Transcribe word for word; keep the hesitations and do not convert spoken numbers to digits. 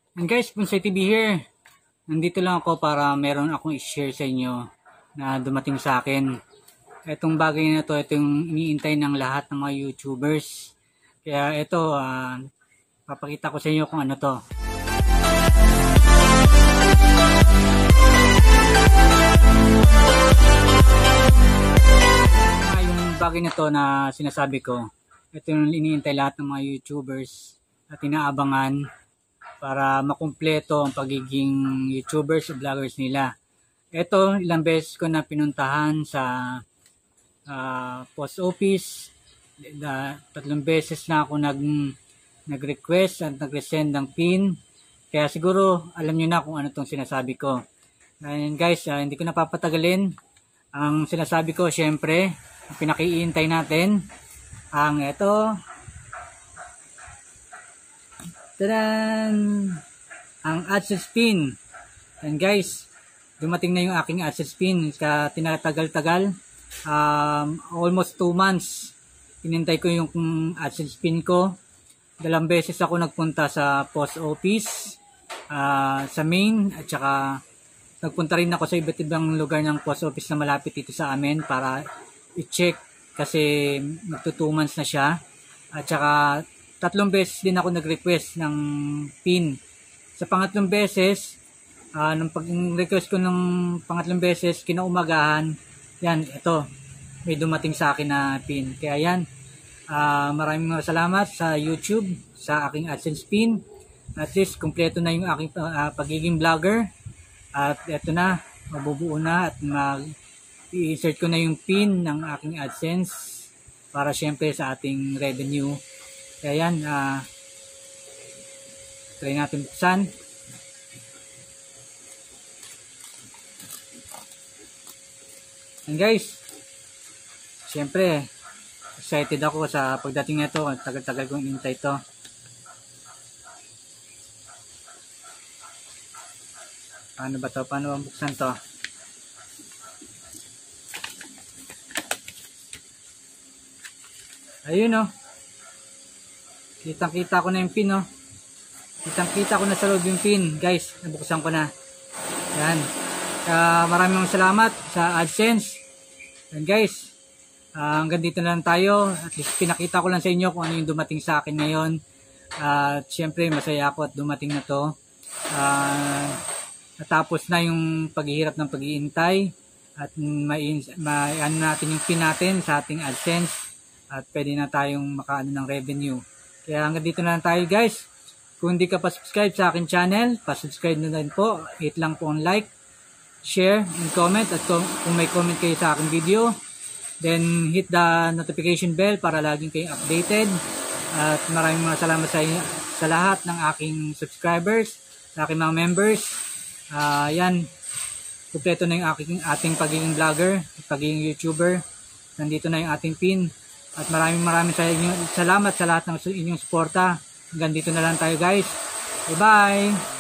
And guys, Bonsai T V here. Nandito lang ako para meron akong i-share sa inyo na dumating sa akin. Itong bagay na to, ito yung iniintay ng lahat ng mga YouTubers. Kaya ito, uh, papakita ko sa inyo kung ano to. Uh, yung bagay na to na sinasabi ko, ito yung iniintay lahat ng mga YouTubers at inaabangan para makumpleto ang pagiging YouTubers o vloggers nila. Ito, ilang beses ko na pinuntahan sa uh, post office. Uh, tatlong beses na ako nag, nag-request at nag-resend ng pin. Kaya siguro alam nyo na kung ano itong sinasabi ko. And guys, uh, hindi ko napapatagalin. Ang sinasabi ko, syempre, ang pinakiintay natin, ang ito, tadan! Ang AdSense pin. And guys, dumating na yung aking AdSense pin. Ka tinatagal-tagal. Um, almost two months. Inintay ko yung AdSense pin ko. Dalawang beses ako nagpunta sa post office, uh, sa main, at saka nagpunta rin ako sa iba't ibang lugar ng post office na malapit dito sa amin para i-check kasi magto two months na siya. At saka tatlong beses din ako nag-request ng pin. Sa pangatlong beses, uh, nung pag-request ko ng pangatlong beses, kinaumagahan, yan, ito, may dumating sa akin na pin. Kaya yan, uh, maraming salamat sa YouTube, sa aking AdSense pin. At least, kumpleto na yung aking uh, pagiging vlogger. At ito na, mabubuo na at mag-i-insert ko na yung pin ng aking AdSense para syempre sa ating revenue. Kaya yan, uh, try natin buksan. And guys, syempre, excited ako sa pagdating nito. Tagal-tagal kong inintay ito. Paano ba ito? Paano ang buksan ito? Ayun o. Oh. Kitang kita ko na yung pin, no? Kitang kita ko na sa loob yung pin. Guys, nabuksan ko na. Yan. Uh, maraming salamat sa AdSense. And guys, uh, hanggang dito na lang tayo. At least pinakita ko lang sa inyo kung ano yung dumating sa akin ngayon. Uh, at syempre, masaya ako at dumating na to. Uh, natapos na yung paghihirap ng pag-iintay. At may, may ano natin yung pin natin sa ating AdSense. At pwede na tayong makaano ng revenue. Kaya hanggang dito na lang tayo guys. Kung hindi ka pa subscribe sa akin channel, pa-subscribe na din po. Hit lang po ang like, share, and comment. At kung, kung may comment kayo sa aking video, then hit the notification bell para laging kayong updated. At maraming mga salamat sa, sa lahat ng aking subscribers, sa aking mga members. Uh, yan, kumpleto na yung aking, ating pagiging vlogger, pagiging YouTuber. Nandito na yung ating pin. At maraming maraming sa inyo, salamat sa lahat ng inyong suporta. Hanggang dito na lang tayo guys. Bye bye!